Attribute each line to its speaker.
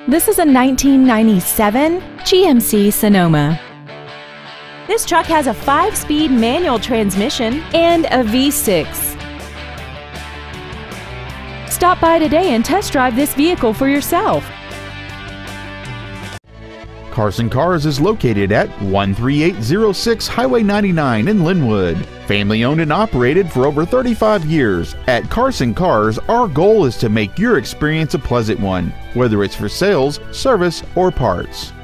Speaker 1: This is a 1997 GMC Sonoma. This truck has a 5-speed manual transmission and a V6. Stop by today and test drive this vehicle for yourself.
Speaker 2: Carson Cars is located at 13806 Highway 99 in Lynnwood. Family owned and operated for over 35 years. At Carson Cars, our goal is to make your experience a pleasant one, whether it's for sales, service, or parts.